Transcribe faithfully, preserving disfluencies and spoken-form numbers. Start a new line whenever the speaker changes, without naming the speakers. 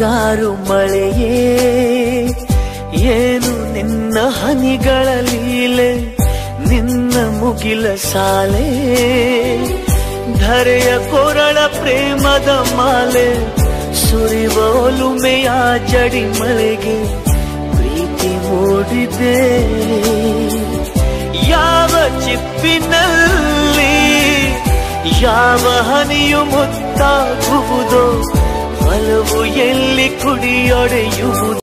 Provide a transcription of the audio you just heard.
ಮುಂಗಾರು ಮಳೆಯೇ ಏನು ನಿನ್ನ ಹನಿಗಳ ಲೀಲೆ, ನಿನ್ನ ಮುಗಿಲ ಸಾಲೆ ಧರೆಯ ಕೊರಳ ಪ್ರೇಮದ ಮಾಲೆ, ಸುರಿವ ಒಲುಮೆಯ ಜಡಿ ಮಳೆಗೆ ಪ್ರೀತಿ ಮೂಡಿದೆ. ಯಾವ ಚಿಪ್ಪಿನಲ್ಲಿ ಯಾವ ಹನಿಯು ಮುತ್ತಾಗುವುದೋ, ಒಲವು ಎಲ್ಲಿ ಕುಡಿಯೊಡೆಯುವುದು.